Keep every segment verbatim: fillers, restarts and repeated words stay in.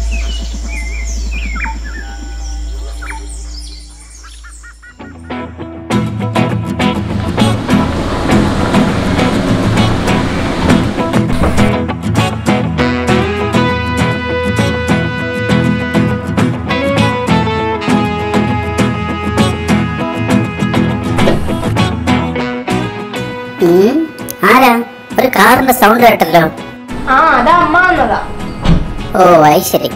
ആരാ? ഒരു കാറിന്റെ സൗണ്ട് കേട്ടല്ലോ. ആ അതാ അമ്മ വന്നതാ. ഓ അത് ശരി.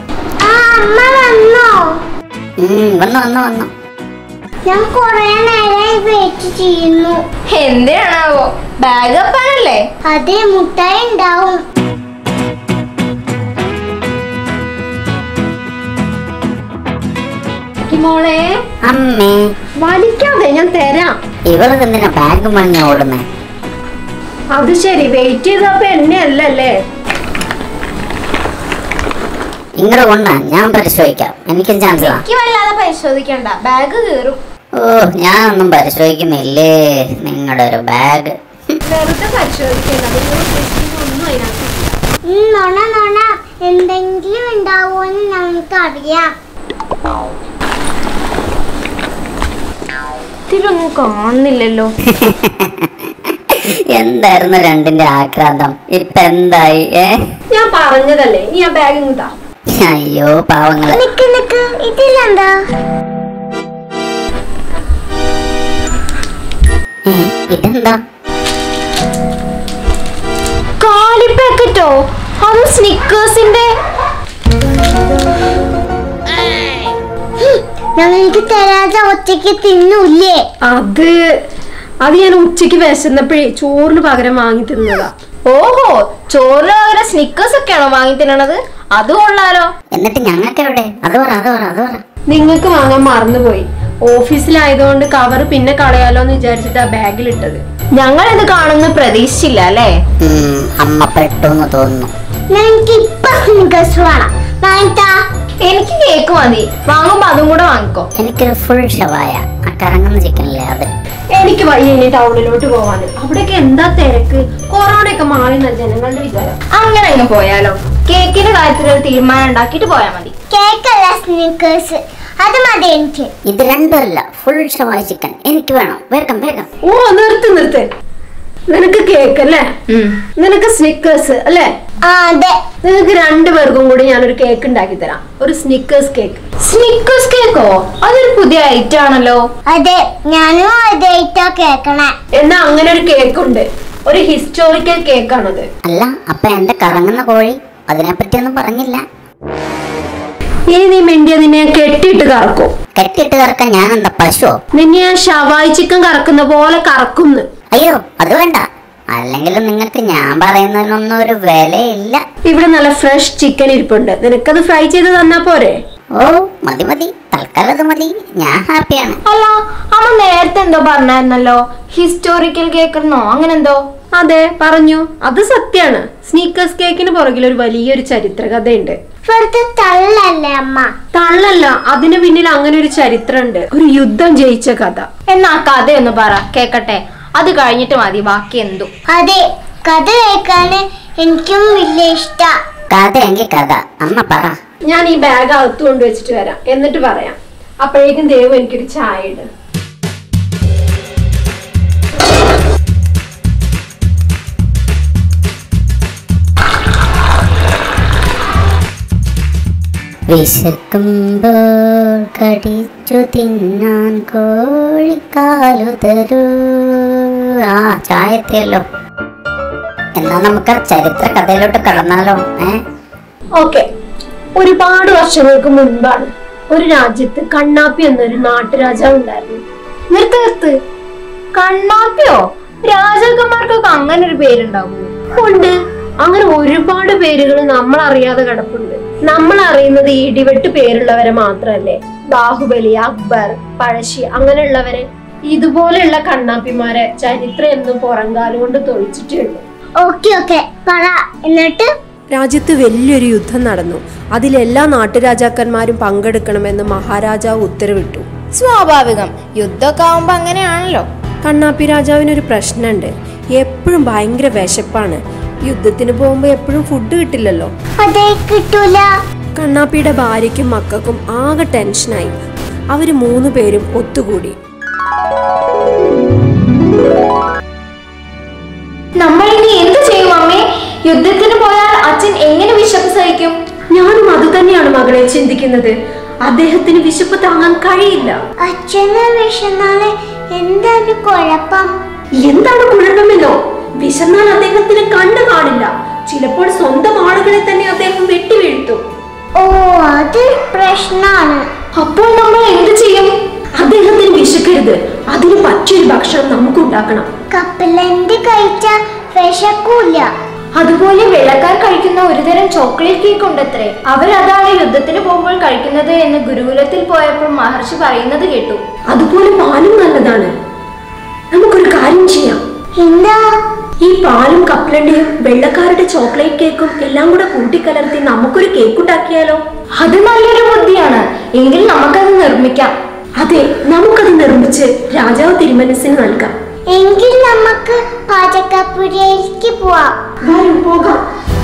വന്നോ വന്നോ വന്നോ. ഞാൻ കൊറേ നേരമായി വെയിറ്റ് ചെയ്യുന്നു. എന്തിനാണാവോ? ബാഗ് അപ്പാനല്ലേ? അതെ, മുട്ടായി ഉണ്ടാവും. മോളെ അമ്മേ വലിക്കാതെ, ഞാൻ തരാം. ഇവള് എന്തിനാ ബാഗ് വാങ്ങി ഓടുന്നേ? അത് ശരി, വെയിറ്റ് ചെയ്തപ്പോ എന്നെയല്ലേ. ഇങ്ങോട്ട് കൊണ്ടാ, ഞാൻ പരിശോധിക്കാം. എനിക്കും ചാൻസ് വല്ലാതെ പരിശോധിക്കണ്ട, ബാഗ് കീറും. ഓ ഞാനൊന്നും പരിശോധിക്കുന്നില്ലേ. നിങ്ങളുടെ ഒരു ബാഗ് വെറുതെ പരിശോധിക്കണ്ട, ഒന്നും അതിനകത്ത് നോണ നോണ എന്തെങ്കിലും ഉണ്ടാവുമെന്ന് ഞങ്ങൾക്ക് അറിയാം. ഇതിലൊന്നും കാണുന്നില്ലല്ലോ. എന്തായിരുന്നു രണ്ടിന്റെ ആക്രാന്തം? ഇപ്പൊ എന്തായി? ഏ ഞാൻ പറഞ്ഞതല്ലേ, നീ ആ ബാഗ് ഇങ്ങോട്ടാ. അയ്യോ പാവങ്ങള്. നിക്ക് നിക്ക്, ഇതിലെന്താ? ഇതെന്താ? കാലി പാക്കറ്റോ? അത് സ്നിക്കേഴ്സിന്റെ. ഞങ്ങൾക്ക് തരാതെ ഒറ്റയ്ക്ക് തിന്നൂല്ലേ? അത് അത് ഞാൻ ഉച്ചക്ക് വിശന്നപ്പോഴേ ചോറിന് പകരം വാങ്ങി തിന്നതാ. ഓഹോ, ചോറിന് പകരം സ്നിക്കേഴ്സ് ഒക്കെയാണോ വാങ്ങി തിന്നണത്? അത് കൊള്ളാലോ. എന്നിട്ട് ഞങ്ങൾക്ക് എവിടെ? അത് പറ അത് പറ അത് പറ. നിങ്ങൾക്ക് വാങ്ങാൻ മറന്നുപോയി. ഓഫീസിലായതുകൊണ്ട് കവർ പിന്നെ കളയാലോ എന്ന് വിചാരിച്ചിട്ടാ ബാഗിലിട്ടത്. ഞങ്ങൾ ഇത് കാണുന്ന പ്രതീക്ഷിച്ചില്ല അല്ലേ? അമ്മ പെട്ടെന്ന് തോന്നുന്നു. ഞങ്ങൾക്ക് ഇപ്പൊ സ്നിക്കേഴ്സ് വേണം. എനിക്ക് കേക്ക് മതി. വാങ്ങുമ്പോ അതും കൂടെ വാങ്ങിക്കോ. എനിക്കൊരു ഫുൾ ഷവായ, ആ കറങ്ങുന്ന ചിക്കനില്ലേ അത്. എനിക്ക് വയ്യ ഇനി ടൗണിലോട്ട് പോവാന്. അവിടെയൊക്കെ എന്താ തിരക്ക്. കൊറോണ ഒക്കെ മാറി ജനങ്ങളുടെ വിചാരം. അങ്ങനെ അങ്ങ് പോയാലോ? കേക്കിന്റെ കാര്യത്തിൽ ഒരു തീരുമാനം ഉണ്ടാക്കിട്ട് പോയാ മതി. കേക്കല്ല, സ്നിക്കേഴ്സ് അത് മതി എനിക്ക്. ഇത് രണ്ടുമല്ല, ഫുൾ ഷവായ ചിക്കൻ എനിക്ക് വേണം. വേഗം വേഗം. ഓ നിർത്ത് നിർത്ത്. നിനക്ക് കേക്ക് അല്ലേ? നിനക്ക് സ്നിക്കേഴ്സ് അല്ലേ? അതെ. നിങ്ങൾക്ക് രണ്ടുപേർക്കും കൂടി ഞാനൊരു കേക്ക് ഉണ്ടാക്കി തരാം. ഒരു സ്നിക്കേഴ്സ് കേക്ക്. സ്നിക്കേഴ്സ് കേക്കോ? അതൊരു പുതിയ ഐറ്റം ആണല്ലോ. അതെ, ഞാനും അതായിട്ടാ കേക്കണേ. എന്നാ അങ്ങനെ ഒരു കേക്ക് ഉണ്ട്. ഒരു ഹിസ്റ്റോറിക്കൽ കേക്കാണത്. അല്ല, അപ്പൊ എന്റെ കറങ്ങുന്ന കോഴി അതിനെപ്പറ്റി ഒന്നും പറഞ്ഞില്ല. ഇനി നീ മിണ്ടിയ നിന്നെ ഞാൻ കെട്ടിയിട്ട് കറക്കും. കെട്ടിയിട്ട് കറക്കാൻ ഞാൻ എന്താ പശുവോ? നിന്നെ ഞാൻ ഷവായി ചിക്കൻ കറക്കുന്ന പോലെ കറക്കുന്നു. അയ്യോ അത് വേണ്ട. അല്ലെങ്കിലും നിങ്ങൾക്ക് ഞാൻ പറയുന്നതിനൊന്നും ഒരു വിലയില്ല. ഇവിടെ നല്ല ഫ്രഷ് ചിക്കൻ ഇരിപ്പുണ്ട്. നിനക്കത് ഫ്രൈ ചെയ്ത് തന്നാ പോരെ? ഓ മതി മതി, തൽക്കാലം അത് മതി. ഞാൻ ഹാപ്പിയാണ്. അല്ല, അമ്മ നേരത്തെ എന്തോ പറഞ്ഞായിരുന്നല്ലോ, ഹിസ്റ്റോറിക്കൽ കേക്കെന്നോ അങ്ങനെ എന്തോ. അതെ പറഞ്ഞു, അത് സത്യാണ്. സ്നീക്കേഴ്സ് കേക്കിന് പുറകിൽ ഒരു വലിയൊരു ചരിത്ര കഥയുണ്ട്. തള്ളല്ലേ അമ്മ? തള്ളല്ല, അതിന് പിന്നിൽ അങ്ങനെ ഒരു ചരിത്രമുണ്ട്. ഒരു യുദ്ധം ജയിച്ച കഥ. എന്നാ കഥയൊന്ന് പറ കേക്കട്ടെ. അത് കഴിഞ്ഞിട്ട് മതി ബാക്കി എന്തു. അതെ, കഥ കേൾക്കാന് എനിക്കും വലിയ ഇഷ്ട. കഥ എങ്കിൽ കഥ, അമ്മ പറ. ഞാൻ ഈ ബാഗ് അകത്ത് കൊണ്ടുവച്ചിട്ട് വരാം, എന്നിട്ട് പറയാം. അപ്പോഴേക്കും ദേവു എനിക്കൊരു ചായ ഇട്. വിശക്കുമ്പോൾ കടിച്ചു തിന്നാൻ കോഴിക്കാലു തരൂ. ആ ചായ എത്തിയല്ലോ. എന്നാ നമുക്ക് ചരിത്ര കഥയിലോട്ട് കടന്നാലോ? ഏ ഓക്കെ. ഒരുപാട് വർഷങ്ങൾക്ക് മുൻപാണ് ഒരു രാജ്യത്ത് കണ്ണാപ്പി എന്നൊരു നാട്ടുരാജാവ് ഉണ്ടായിരുന്നു. നിർത്ത് നിർത്ത്. കണ്ണാപ്പിയോ? രാജാക്കന്മാർക്കൊക്കെ അങ്ങനെ ഒരു പേരുണ്ടാവും? ഉണ്ട്. അങ്ങനെ ഒരുപാട് പേരുകൾ നമ്മൾ അറിയാതെ കിടപ്പുണ്ട്. നമ്മൾ അറിയുന്നത് ഈ ഇടിവെട്ട് പേരുള്ളവരെ മാത്രല്ലേ. ബാഹുബലി, അക്ബർ, പഴശ്ശി അങ്ങനെയുള്ളവരെ. ഇതുപോലെയുള്ള കണ്ണാപ്പിമാരെ ചരിത്രം എന്നും പുറംകാലം കൊണ്ട് തൊഴിച്ചിട്ടുണ്ട്. ഓക്കെ ഓക്കെ പറ. എന്നിട്ട് രാജ്യത്ത് വലിയൊരു യുദ്ധം നടന്നു. അതിലെല്ലാ നാട്ടുരാജാക്കന്മാരും പങ്കെടുക്കണമെന്ന് മഹാരാജാവ് ഉത്തരവിട്ടു. സ്വാഭാവികം, യുദ്ധമൊക്കെ ആവുമ്പോ അങ്ങനെയാണല്ലോ. കണ്ണാപ്പി രാജാവിനൊരു പ്രശ്നമുണ്ട്. എപ്പോഴും ഭയങ്കര വിശപ്പാണ്. യുദ്ധത്തിന് പോകുമ്പോ എപ്പോഴും ഫുഡ് കിട്ടില്ലല്ലോ. അതെ, കിട്ടൂല. കണ്ണാപ്പിയുടെ ഭാര്യയ്ക്കും മക്കൾക്കും ആകെ ടെൻഷനായി. അവര് മൂന്നു പേരും ഒത്തുകൂടി. നമ്മൾ ഇനി എന്ത് ചെയ്യും അമ്മേ? യുദ്ധത്തിന് പോയാൽ അച്ഛൻ എങ്ങനെ വിശപ്പ് സഹിക്കും? ഞാനും അത് തന്നെയാണ് മകളെ ചിന്തിക്കുന്നത്. അദ്ദേഹത്തിന് വിശപ്പ് താങ്ങാൻ കഴിയില്ല. അച്ഛന് വിഷന്നാല് എന്താണ് കുഴപ്പം? എന്താണ് കുഴപ്പമെന്നോ? വിശന്നാൽ അദ്ദേഹത്തിന് കണ്ണു കാണില്ല. ചിലപ്പോൾ സ്വന്തം ആളുകളെ തന്നെ അദ്ദേഹം വെട്ടിവീഴ്ത്തും. ഓ, അത് പ്രശ്നാണ്. അപ്പോൾ നമ്മൾ എന്ത് ചെയ്യും? അദ്ദേഹത്തിന് വിശക്കരുത്. അതിന് പറ്റിയൊരു ഭക്ഷണം നമുക്ക് ഉണ്ടാക്കണം. കപ്പലണ്ടി കഴിച്ച വിശക്കൂല. അതുപോലെ വെള്ളക്കാർ കഴിക്കുന്ന ഒരുതരം ചോക്ലേറ്റ് കേക്ക് ഉണ്ടത്രേ. അവരതാണ് യുദ്ധത്തിന് പോകുമ്പോൾ കഴിക്കുന്നത് എന്ന് ഗുരുകുലത്തിൽ പോയപ്പോൾ മഹർഷി പറയുന്നത് കേട്ടു. അതുപോലെ പാലും നല്ലതാണ്. നമുക്കൊരു കാര്യം ചെയ്യാം. എന്താ? ഈ പാലും കപ്പലണ്ടിയും വെള്ളക്കാരുടെ ചോക്ലേറ്റ് കേക്കും എല്ലാം കൂടെ കൂട്ടിക്കലർത്തി നമുക്കൊരു കേക്ക് ഉണ്ടാക്കിയാലോ? അത് നല്ലൊരു ബുദ്ധിയാണ്. എങ്കിൽ നമുക്കത് നിർമ്മിക്കാം. അതെ, നമുക്കത് നിർമ്മിച്ച് രാജാവ് തിരുമനസിന് നൽകാം. എങ്കിൽ നമുക്ക് പാചകപ്പുരയിലേക്ക് പോവാം. വരൂ, പോകാം.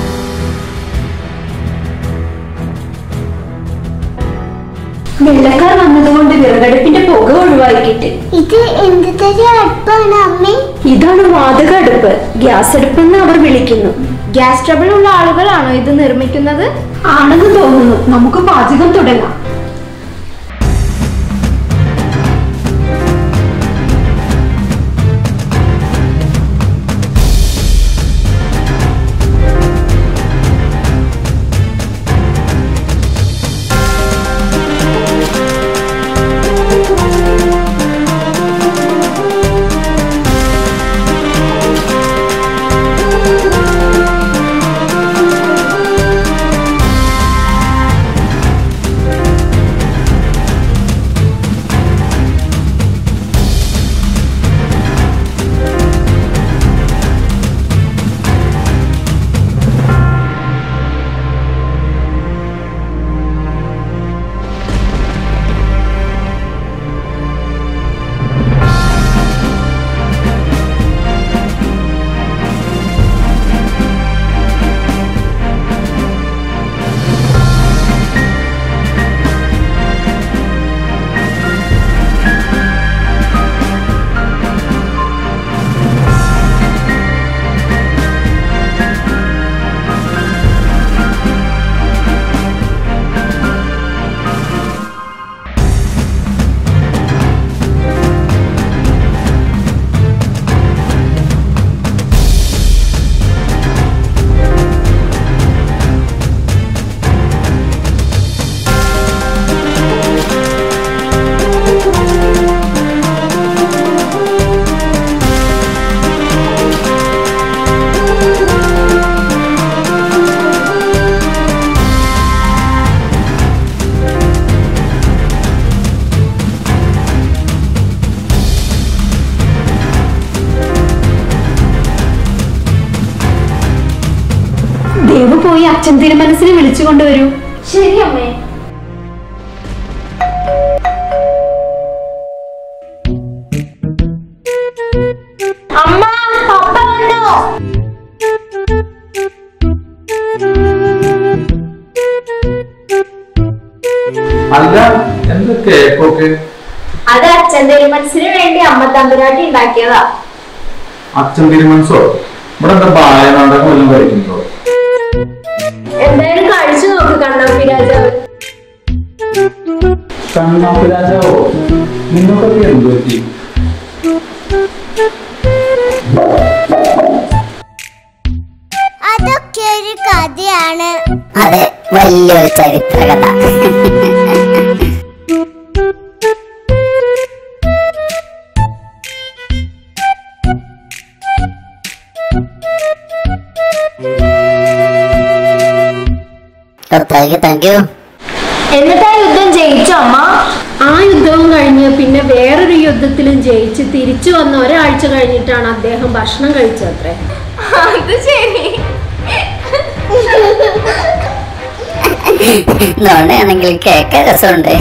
വെള്ളക്കാർ വന്നതുകൊണ്ട് വിറകടുപ്പിന്റെ പുക ഒഴിവായി കിട്ടി. ഇത് എന്ത് തരം അടുപ്പാണ് അമ്മേ? ഇതാണ് വാതക അടുപ്പ്. ഗ്യാസ് അടുപ്പ് എന്ന് അവർ വിളിക്കുന്നു. ഗ്യാസ് ട്രബിൾ ഉള്ള ആളുകളാണോ ഇത് നിർമ്മിക്കുന്നത്? ആണെന്ന് തോന്നുന്നു. നമുക്ക് പാചകം തുടങ്ങാം. ദേവ് പോയി അച്ഛൻ തിരുമനസിനെ വിളിച്ചു കൊണ്ടുവരൂ. ശരി അമ്മേ. അമ്മ, പപ്പ വന്നോ? അല്ല, എന്താ കേക്കൊക്കെ? അത് അച്ഛൻ തിരുമനസിന് വേണ്ടി അമ്മ തമ്പുരാട്ടി ഉണ്ടാക്കിയതാ. അച്ഛൻ തിരുമനസോ? ഇവിടെ എന്താ ബാലനാടകം വല്ലതും കഴിക്കുന്നുണ്ടോ? എന്തായാലും കഴിച്ചു നോക്ക് കണ്ണാപ്പി രാജാവ്. കണ്ണാപ്പി രാജാവോ? നിങ്ങൾക്കൊക്കെ എന്ത് പറ്റി? അതൊക്കെ ഒരു കഥയാണ്. അതെ, വലിയൊരു ചരിത്ര കഥ. Thank you. എന്നിട്ടാ യുദ്ധം ജയിച്ചോ അമ്മ? ആ യുദ്ധവും കഴിഞ്ഞ് പിന്നെ വേറൊരു യുദ്ധത്തിലും ജയിച്ച് തിരിച്ചു വന്ന ഒരാഴ്ച കഴിഞ്ഞിട്ടാണ് അദ്ദേഹം ഭക്ഷണം കഴിച്ചത്രേ. അത് ശരി. നോണയാണെങ്കിൽ കേൾക്കാൻ രസമുണ്ട്.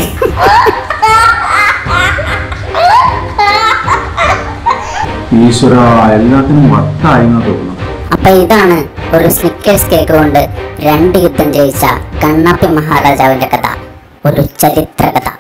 ഈശ്വര, എല്ലാത്തിനും വട്ടായി തോന്നുന്നു. അപ്പൊ ഇതാണ് ഒരു സ്നിക്കേഴ്സ് കേക്ക് കൊണ്ട് രണ്ട് യുദ്ധം ജയിച്ച കണ്ണാപ്പി മഹാരാജാവിന്റെ കഥ ഒരു ചരിത്ര കഥ.